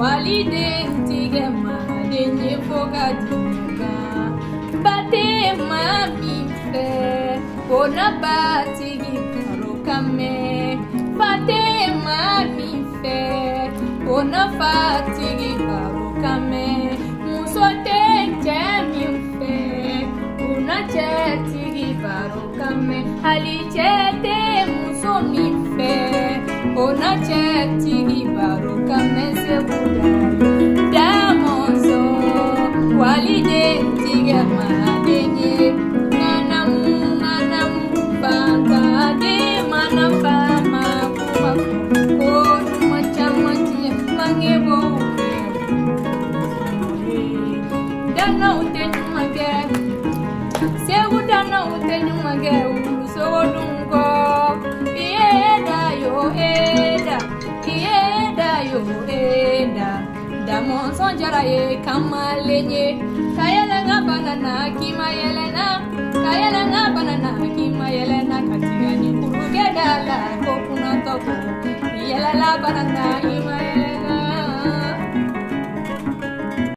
waliden tigɛ maden ye fo ka dunuka baden maa min fɛ o na batigi baro ka mɛn faden maa min fɛ o na fatigi baro ka mɛn muso den cɛ min fɛ o na cɛtigi baro ka mɛn hali cɛ den muso min fɛ o na cɛtigi baro ka mɛn segu damonso waliden tigɛ maden ye nanamu bangaden mana fama kuma ko numa caman tiɲɛ bangebɔw fɛ danaw tɛ ɲuman kɛ segu danaw tɛ ɲuman kɛ wulusogodun kɔ eda yo eda damonson jara ye kamalen ye ka yɛlɛnga banana kima yɛlɛna ka yɛlɛnga banana kima yɛlɛna ka tigɛ ni kurukɛ da la ko kunatɔ ko yɛlɛla banana ima